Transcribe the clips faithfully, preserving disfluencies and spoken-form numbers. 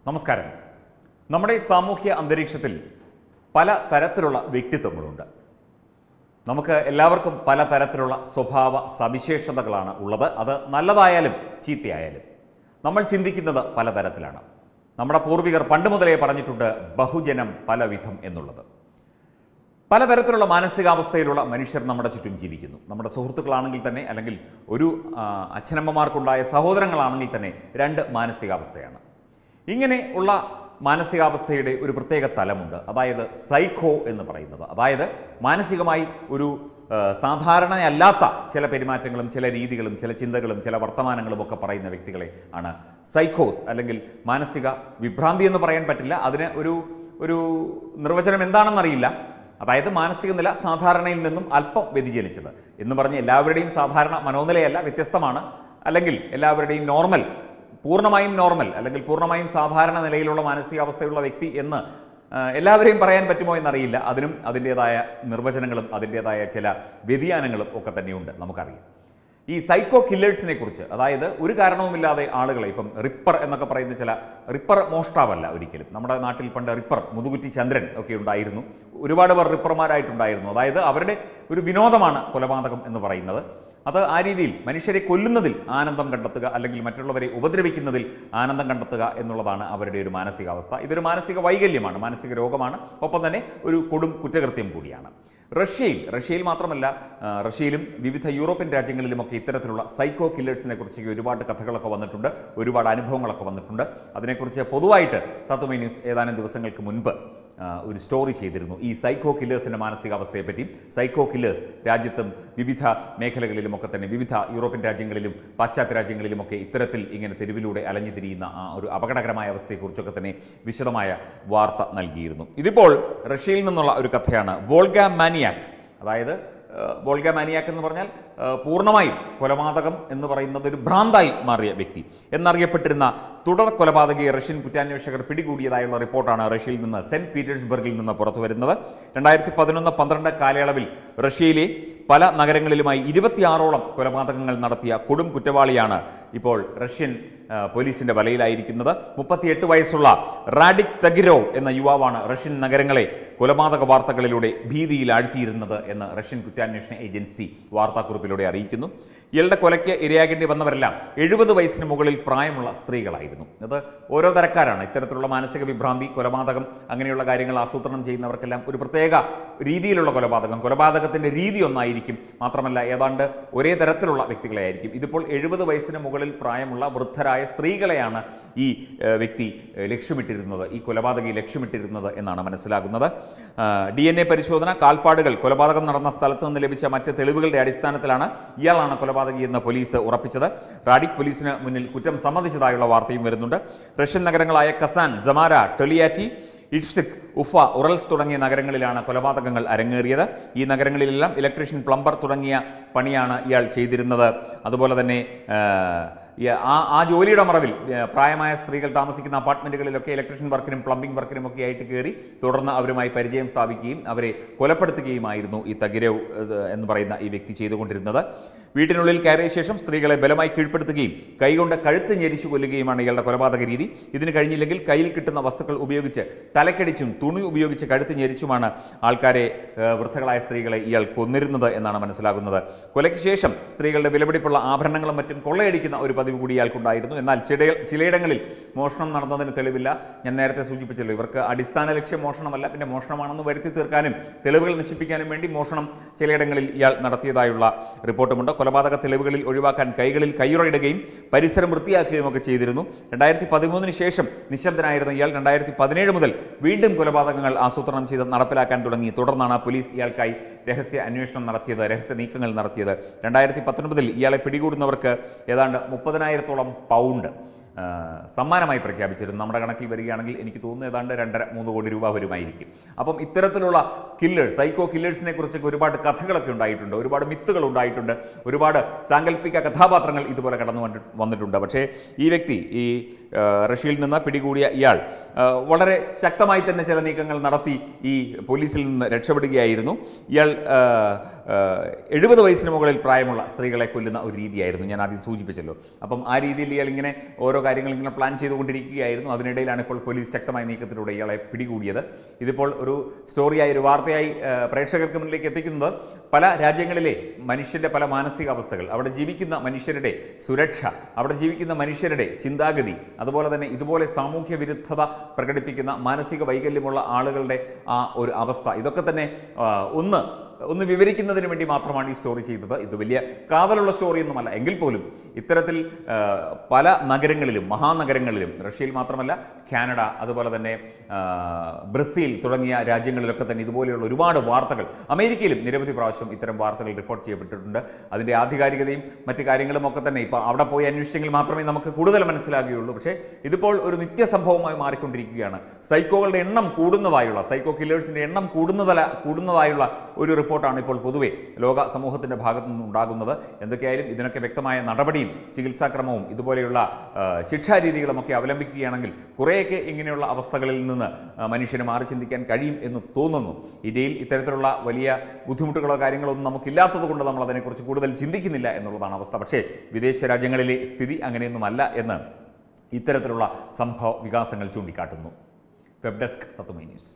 നമസ്കാരം. നമ്മുടെ സാമൂഹ്യ അന്തരീക്ഷത്തിൽ പല തരത്തിലുള്ള വ്യക്തിത്വങ്ങളുണ്ട്. നമുക്ക് എല്ലാവർക്കും പല തരത്തിലുള്ള സ്വഭാവ സവിശേഷതകളാണ് ഉള്ളത്. അത് നല്ലതായാലും ചീത്തയായാലും നമ്മൾ ചിന്തിക്കുന്നത് പലതരത്തിലാണ്. നമ്മുടെ പൂർവികർ പണ്ട് മുതലേ പറഞ്ഞിട്ടുണ്ട് ബഹുജനം പലവിധം എന്നുള്ളത്. പലതരത്തിലുള്ള മാനസികാവസ്ഥയിലുള്ള മനുഷ്യർ നമ്മുടെ ചുറ്റും ജീവിക്കുന്നു. നമ്മുടെ സുഹൃത്തുക്കളാണെങ്കിൽ തന്നെ, അല്ലെങ്കിൽ ഒരു അച്ഛനമ്മമാർക്കുണ്ടായ സഹോദരങ്ങളാണെങ്കിൽ തന്നെ രണ്ട് മാനസികാവസ്ഥയാണ്. ഇങ്ങനെ ഉള്ള മാനസികാവസ്ഥയുടെ ഒരു പ്രത്യേക തലമുണ്ട്, അതായത് സൈക്കോ എന്ന് പറയുന്നത്. അതായത് മാനസികമായി ഒരു സാധാരണയല്ലാത്ത ചില പെരുമാറ്റങ്ങളും ചില രീതികളും ചില ചിന്തകളും ചില വർത്തമാനങ്ങളും ഒക്കെ പറയുന്ന വ്യക്തികളെ ആണ് സൈക്കോസ്, അല്ലെങ്കിൽ മാനസിക വിഭ്രാന്തി എന്ന് പറയാൻ പറ്റില്ല. അതിന് ഒരു ഒരു നിർവചനം എന്താണെന്നറിയില്ല. അതായത് മാനസിക നില സാധാരണയിൽ നിന്നും അല്പം വ്യതിചലിച്ചത് എന്ന് പറഞ്ഞ് എല്ലാവരുടെയും സാധാരണ മനോനിലയല്ല, വ്യത്യസ്തമാണ്. അല്ലെങ്കിൽ എല്ലാവരുടെയും നോർമൽ, പൂർണ്ണമായും നോർമൽ അല്ലെങ്കിൽ പൂർണ്ണമായും സാധാരണ നിലയിലുള്ള മാനസികാവസ്ഥയുള്ള വ്യക്തി എന്ന് എല്ലാവരെയും പറയാൻ പറ്റുമോ എന്നറിയില്ല. അതിനും അതിൻ്റേതായ നിർവചനങ്ങളും അതിൻ്റേതായ ചില വ്യതിയാനങ്ങളും ഒക്കെ തന്നെയുണ്ട്, നമുക്കറിയാം. ഈ സൈക്കോ കില്ലേഴ്സിനെ കുറിച്ച്, അതായത് ഒരു കാരണവുമില്ലാതെ ആളുകളെ, ഇപ്പം റിപ്പർ എന്നൊക്കെ പറയുന്ന ചില റിപ്പർ മോഷ്ടാവല്ല ഒരിക്കലും. നമ്മുടെ നാട്ടിൽ പണ്ട് റിപ്പർ, മുതുകുറ്റി ചന്ദ്രൻ ഒക്കെ ഉണ്ടായിരുന്നു. ഒരുപാട് പേർ റിപ്പർമാരായിട്ടുണ്ടായിരുന്നു. അതായത് അവരുടെ ഒരു വിനോദമാണ് കൊലപാതകം എന്ന് പറയുന്നത്. അത് ആ രീതിയിൽ മനുഷ്യരെ കൊല്ലുന്നതിൽ ആനന്ദം കണ്ടെത്തുക, അല്ലെങ്കിൽ മറ്റുള്ളവരെ ഉപദ്രവിക്കുന്നതിൽ ആനന്ദം കണ്ടെത്തുക എന്നുള്ളതാണ് അവരുടെ ഒരു മാനസികാവസ്ഥ. ഇതൊരു മാനസിക വൈകല്യമാണ്, മാനസിക രോഗമാണ്, ഒപ്പം തന്നെ ഒരു കൊടും കുറ്റകൃത്യം കൂടിയാണ്. റഷ്യയിൽ റഷ്യയിൽ മാത്രമല്ല റഷ്യയിലും വിവിധ യൂറോപ്യൻ രാജ്യങ്ങളിലുമൊക്കെ ഇത്തരത്തിലുള്ള സൈക്കോ കില്ലേഴ്സിനെ കുറിച്ചൊക്കെ ഒരുപാട് കഥകളൊക്കെ വന്നിട്ടുണ്ട്, ഒരുപാട് അനുഭവങ്ങളൊക്കെ വന്നിട്ടുണ്ട്. അതിനെക്കുറിച്ച് പൊതുവായിട്ട് തത്വമയി ന്യൂസ് ഏതാനും ദിവസങ്ങൾക്ക് മുൻപ് ഒരു സ്റ്റോറി ചെയ്തിരുന്നു, ഈ സൈക്കോ കില്ലേഴ്സിൻ്റെ മാനസികാവസ്ഥയെപ്പറ്റി. സൈക്കോ കില്ലേഴ്സ് രാജ്യത്തും വിവിധ മേഖലകളിലുമൊക്കെ തന്നെ, വിവിധ യൂറോപ്യൻ രാജ്യങ്ങളിലും പാശ്ചാത്യ രാജ്യങ്ങളിലുമൊക്കെ ഇത്തരത്തിൽ ഇങ്ങനെ തെരുവിലൂടെ അലഞ്ഞു തിരിയുന്ന ആ ഒരു അപകടകരമായ അവസ്ഥയെക്കുറിച്ചൊക്കെ തന്നെ വിശദമായ വാർത്ത നൽകിയിരുന്നു. ഇതിപ്പോൾ റഷ്യയിൽ നിന്നുള്ള ഒരു കഥയാണ്. വോൾഗ മാനിയാക്ക്, അതായത് വോൾഗ മാനിയാക്ക് എന്ന് പറഞ്ഞാൽ പൂർണ്ണമായും കൊലപാതകം എന്ന് പറയുന്നത് ഒരു ഭ്രാന്തായി മാറിയ വ്യക്തി എന്നറിയപ്പെട്ടിരുന്ന തുടർ കൊലപാതകയെ റഷ്യൻ കുറ്റാന്വേഷകർ പിടികൂടിയതായുള്ള റിപ്പോർട്ടാണ് റഷ്യയിൽ നിന്ന്, സെന്റ് പീറ്റേഴ്സ്ബർഗിൽ നിന്ന് പുറത്തു വരുന്നത്. രണ്ടായിരത്തി പതിനൊന്ന് പന്ത്രണ്ട് കാലയളവിൽ റഷ്യയിലെ പല നഗരങ്ങളിലുമായി ഇരുപത്തിയാറോളം കൊലപാതകങ്ങൾ നടത്തിയ കൊടും കുറ്റവാളിയാണ് ഇപ്പോൾ റഷ്യൻ പോലീസിന്റെ വലയിലായിരിക്കുന്നത്. മുപ്പത്തിയെട്ട് വയസ്സുള്ള റാഡിക് തഗിരോവ് എന്ന യുവാവാണ് റഷ്യൻ നഗരങ്ങളെ കൊലപാതക വാർത്തകളിലൂടെ ഭീതിയിൽ ആഴ്ത്തിയിരുന്നത് എന്ന് റഷ്യൻ കുറ്റാന്വേഷണ ഏജൻസി വാർത്താക്കുറിപ്പിലൂടെ അറിയിക്കുന്നു. ഇയാളുടെ കൊലയ്ക്ക് ഇരയാകേണ്ടി വന്നവരെല്ലാം എഴുപത് വയസ്സിന് മുകളിൽ പ്രായമുള്ള സ്ത്രീകളായിരുന്നു. അത് ഓരോ തരക്കാരാണ്. ഇത്തരത്തിലുള്ള മാനസിക വിഭ്രാന്തി, കൊലപാതകം, അങ്ങനെയുള്ള കാര്യങ്ങൾ ആസൂത്രണം ചെയ്യുന്നവർക്കെല്ലാം ഒരു പ്രത്യേക രീതിയിലുള്ള കൊലപാതകം, കൊലപാതകത്തിൻ്റെ രീതി ഒന്നായിരിക്കും. മാത്രമല്ല ഏതാണ്ട് ഒരേ തരത്തിലുള്ള വ്യക്തികളെ ആയിരിക്കും. ഇതിപ്പോൾ എഴുപത് വയസ്സിന് മുകളിൽ പ്രായമുള്ള വൃദ്ധരായ സ്ത്രീകളെയാണ് ഈ വ്യക്തി ലക്ഷ്യമിട്ടിരുന്നത്, ഈ കൊലപാതകി ലക്ഷ്യമിട്ടിരുന്നത് എന്നാണ് മനസ്സിലാകുന്നത്. ഡി എൻ എ പരിശോധന, കാൽപ്പാടുകൾ, കൊലപാതകം നടന്ന സ്ഥലത്ത് നിന്ന് ലഭിച്ച മറ്റ് തെളിവുകളുടെ അടിസ്ഥാനത്തിലാണ് ഇയാളാണ് കൊലപാതകി എന്ന് പോലീസ് ഉറപ്പിച്ചത്. റാഡിക് പോലീസിന് മുന്നിൽ കുറ്റം സമ്മതിച്ചതായുള്ള വാർത്തയും വരുന്നുണ്ട്. റഷ്യൻ നഗരങ്ങളായ കസാൻ, ജമാര, ടൊലിയാറ്റി, ഇഷ്സിക്, ഉഫ, ഉറൽസ് തുടങ്ങിയ നഗരങ്ങളിലാണ് കൊലപാതകങ്ങൾ അരങ്ങേറിയത്. ഈ നഗരങ്ങളിലെല്ലാം ഇലക്ട്രീഷ്യൻ, പ്ലംബർ തുടങ്ങിയ പണിയാണ് ഇയാൾ ചെയ്തിരുന്നത്. അതുപോലെ തന്നെ ആ ആ ജോലിയുടെ മറവിൽ പ്രായമായ സ്ത്രീകൾ താമസിക്കുന്ന അപ്പാർട്ട്മെൻറ്റുകളിലൊക്കെ ഇലക്ട്രീഷ്യൻ വർക്കിനും പ്ലംബിംഗ് വർക്കിനും ഒക്കെ ആയിട്ട് കയറി തുടർന്ന് അവരുമായി പരിചയം സ്ഥാപിക്കുകയും അവരെ കൊലപ്പെടുത്തുകയുമായിരുന്നു ഈ തഗിരോവ് എന്ന് പറയുന്ന ഈ വ്യക്തി ചെയ്തുകൊണ്ടിരുന്നത്. വീട്ടിനുള്ളിൽ കയറിയ ശേഷം സ്ത്രീകളെ ബലമായി കീഴ്പ്പെടുത്തുകയും കൈകൊണ്ട് കഴുത്ത് ഞെരിച്ചു കൊല്ലുകയുമാണ് ഇയാളുടെ കൊലപാതക രീതി. ഇതിന് കഴിഞ്ഞില്ലെങ്കിൽ കയ്യിൽ കിട്ടുന്ന വസ്തുക്കൾ ഉപയോഗിച്ച് തലക്കടിച്ചും തുണി ഉപയോഗിച്ച് കഴുത്ത് ഞെരിച്ചുമാണ് ആൾക്കാരെ, വൃദ്ധകളായ സ്ത്രീകളെ ഇയാൾ കൊന്നിരുന്നത് എന്നാണ് മനസ്സിലാകുന്നത്. കൊലയ്ക്ക് ശേഷം സ്ത്രീകളുടെ വിലപിടിപ്പുള്ള ആഭരണങ്ങളും മറ്റും കൊള്ളയടിക്കുന്ന ഒരു പതിവ് കൂടി ഇയാൾക്കുണ്ടായിരുന്നു. എന്നാൽ ചില ചിലയിടങ്ങളിൽ മോഷണം നടന്നതിന് തെളിവില്ല. ഞാൻ നേരത്തെ സൂചിപ്പിച്ചല്ലോ, ഇവർക്ക് അടിസ്ഥാന ലക്ഷ്യം മോഷണമല്ല, പിന്നെ മോഷണമാണെന്ന് വരുത്തി തീർക്കാനും തെളിവുകൾ നശിപ്പിക്കാനും വേണ്ടി മോഷണം ചിലയിടങ്ങളിൽ ഇയാൾ നടത്തിയതായുള്ള റിപ്പോർട്ടുമുണ്ട്. കൊലപാതക തെളിവുകളിൽ ഒഴിവാക്കാൻ കൈകളിൽ കയ്യുറയിടുകയും പരിസരം വൃത്തിയാക്കുകയും ഒക്കെ ചെയ്തിരുന്നു. രണ്ടായിരത്തി പതിമൂന്നിന് ശേഷം നിശബ്ദനായിരുന്ന ഇയാൾ രണ്ടായിരത്തി പതിനേഴ് മുതൽ വീണ്ടും കൊലപാതകങ്ങൾ ആസൂത്രണം ചെയ്ത് നടപ്പിലാക്കാൻ തുടങ്ങി. തുടർന്നാണ് പോലീസ് ഇയാൾക്കായി രഹസ്യ അന്വേഷണം നടത്തിയത്, രഹസ്യ നീക്കങ്ങൾ നടത്തിയത്. രണ്ടായിരത്തി പത്തൊൻപതിൽ ഇയാളെ പിടികൂടുന്നവർക്ക് ഏതാണ്ട് മുപ്പതിനായിരത്തോളം പൗണ്ട് സമ്മാനമായി പ്രഖ്യാപിച്ചിരുന്നു. നമ്മുടെ കണക്കിൽ വരികയാണെങ്കിൽ എനിക്ക് തോന്നുന്നു ഏതാണ്ട് രണ്ടര മൂന്ന് കോടി രൂപ വരുമായിരിക്കും. അപ്പം ഇത്തരത്തിലുള്ള കില്ലേഴ്സ്, സൈക്കോ കില്ലേഴ്സിനെ കുറിച്ചൊക്കെ ഒരുപാട് കഥകളൊക്കെ ഉണ്ടായിട്ടുണ്ട്, ഒരുപാട് മിത്തുകൾ ഉണ്ടായിട്ടുണ്ട്, ഒരുപാട് സാങ്കല്പിക കഥാപാത്രങ്ങൾ ഇതുപോലെ കടന്നു വന്നിട്ടുണ്ട്. പക്ഷേ ഈ വ്യക്തി, ഈ റഷ്യയിൽ നിന്ന് പിടികൂടിയ ഇയാൾ വളരെ ശക്തമായി തന്നെ ചില നീക്കങ്ങൾ നടത്തി ഈ പോലീസിൽ നിന്ന് രക്ഷപ്പെടുകയായിരുന്നു. ഇയാൾ എഴുപത് വയസ്സിന് മുകളിൽ പ്രായമുള്ള സ്ത്രീകളെ കൊല്ലുന്ന ഒരു രീതിയായിരുന്നു ഞാൻ ആദ്യം സൂചിപ്പിച്ചല്ലോ. അപ്പം ആ രീതിയിൽ ഇയാൾ ഇങ്ങനെ ഓരോ കാര്യങ്ങൾ ഇങ്ങനെ പ്ലാൻ ചെയ്തുകൊണ്ടിരിക്കുകയായിരുന്നു. അതിനിടയിലാണ് ഇപ്പോൾ പോലീസ് ശക്തമായ നീക്കത്തിലൂടെ ഇയാളെ പിടികൂടിയത്. ഇതിപ്പോൾ ഒരു സ്റ്റോറിയായി, ഒരു വാർത്തയായി പ്രേക്ഷകർക്ക് മുന്നിലേക്ക് എത്തിക്കുന്നത് പല രാജ്യങ്ങളിലെ മനുഷ്യൻ്റെ പല മാനസികാവസ്ഥകൾ, അവിടെ ജീവിക്കുന്ന മനുഷ്യരുടെ സുരക്ഷ, അവിടെ ജീവിക്കുന്ന മനുഷ്യരുടെ ചിന്താഗതി, അതുപോലെ തന്നെ ഇതുപോലെ സാമൂഹ്യ വിരുദ്ധത പ്രകടിപ്പിക്കുന്ന മാനസിക വൈകല്യമുള്ള ആളുകളുടെ ആ ഒരു അവസ്ഥ, ഇതൊക്കെ തന്നെ ഒന്ന് ഒന്ന് വിവരിക്കുന്നതിന് വേണ്ടി മാത്രമാണ് ഈ സ്റ്റോറി ചെയ്തത്. ഇത് വലിയ കാതലുള്ള സ്റ്റോറിയൊന്നുമല്ല. എങ്കിൽ പോലും ഇത്തരത്തിൽ പല നഗരങ്ങളിലും, മഹാനഗരങ്ങളിലും, റഷ്യയിൽ മാത്രമല്ല കാനഡ, അതുപോലെ തന്നെ ബ്രസീൽ തുടങ്ങിയ രാജ്യങ്ങളിലൊക്കെ തന്നെ ഇതുപോലെയുള്ള ഒരുപാട് വാർത്തകൾ, അമേരിക്കയിലും നിരവധി പ്രാവശ്യം ഇത്തരം വാർത്തകൾ റിപ്പോർട്ട് ചെയ്യപ്പെട്ടിട്ടുണ്ട്. അതിൻ്റെ ആധികാരികതയും മറ്റു കാര്യങ്ങളും ഒക്കെ തന്നെ ഇപ്പോൾ അവിടെ പോയി അന്വേഷിച്ചെങ്കിൽ മാത്രമേ നമുക്ക് കൂടുതൽ മനസ്സിലാകുകയുള്ളൂ. പക്ഷേ ഇതിപ്പോൾ ഒരു നിത്യസംഭവമായി മാറിക്കൊണ്ടിരിക്കുകയാണ്. സൈക്കോകളുടെ എണ്ണം കൂടുന്നതായുള്ള, സൈക്കോ കില്ലേഴ്സിൻ്റെ എണ്ണം കൂടുന്നതല കൂടുന്നതായുള്ള ഒരു റിപ്പോർട്ടാണ് ഇപ്പോൾ പൊതുവെ ലോക സമൂഹത്തിൻ്റെ ഭാഗത്തു നിന്നുണ്ടാകുന്നത്. എന്തൊക്കെയായാലും ഇതിനൊക്കെ വ്യക്തമായ നടപടിയും ചികിത്സാക്രമവും ഇതുപോലെയുള്ള ശിക്ഷാരീതികളുമൊക്കെ അവലംബിക്കുകയാണെങ്കിൽ കുറേയൊക്കെ ഇങ്ങനെയുള്ള അവസ്ഥകളിൽ നിന്ന് മനുഷ്യന് മാറി ചിന്തിക്കാൻ കഴിയും എന്ന് തോന്നുന്നു. ഇന്ത്യയിൽ ഇത്തരത്തിലുള്ള വലിയ ബുദ്ധിമുട്ടുകളോ കാര്യങ്ങളോ ഒന്നും നമുക്കില്ലാത്തത് കൊണ്ട് നമ്മൾ അതിനെക്കുറിച്ച് കൂടുതൽ ചിന്തിക്കുന്നില്ല എന്നുള്ളതാണ് അവസ്ഥ. പക്ഷേ വിദേശ രാജ്യങ്ങളിലെ സ്ഥിതി അങ്ങനെയൊന്നുമല്ല എന്ന് ഇത്തരത്തിലുള്ള സംഭവ വികാസങ്ങൾ ചൂണ്ടിക്കാട്ടുന്നു. Web desk Tatwamayi news.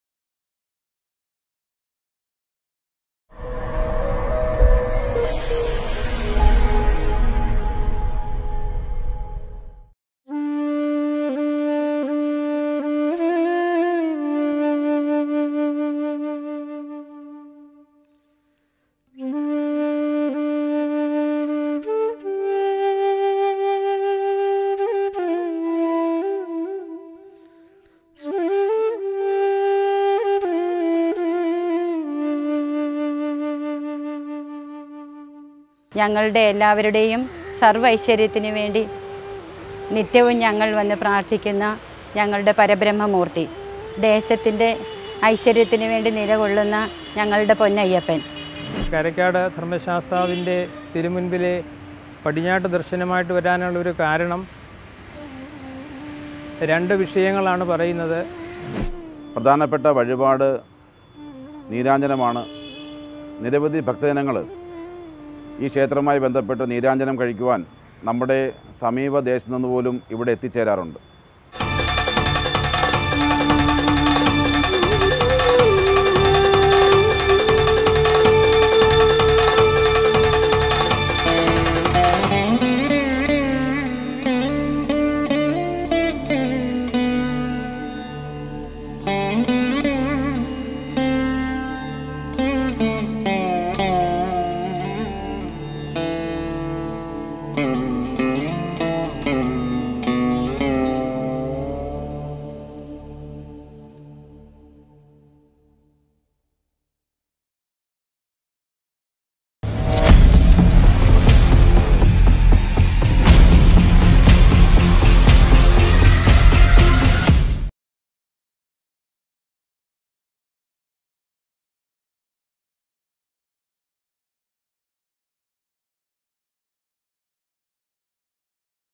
ഞങ്ങളുടെ എല്ലാവരുടെയും സർവ്വ ഐശ്വര്യത്തിന് വേണ്ടി നിത്യവും ഞങ്ങൾ വന്ന് പ്രാർത്ഥിക്കുന്ന ഞങ്ങളുടെ പരബ്രഹ്മമൂർത്തി, ദേശത്തിൻ്റെ ഐശ്വര്യത്തിന് വേണ്ടി നിലകൊള്ളുന്ന ഞങ്ങളുടെ പൊന്നയ്യപ്പൻ. കരക്കാട് ധർമ്മശാസ്താവിൻ്റെ തിരുമുൻപിലെ പടിഞ്ഞാട്ട് ദർശനമായിട്ട് വരാനുള്ളൊരു കാരണം രണ്ട് വിഷയങ്ങളാണ് പറയുന്നത്. പ്രധാനപ്പെട്ട വഴിപാട് നീരാഞ്ജനമാണ്. നിരവധി ഭക്തജനങ്ങൾ ഈ ക്ഷേത്രവുമായി ബന്ധപ്പെട്ട് നീരാഞ്ജനം കഴിക്കുവാൻ നമ്മുടെ സമീപ ദേശത്തു നിന്ന് പോലും ഇവിടെ എത്തിച്ചേരാറുണ്ട്.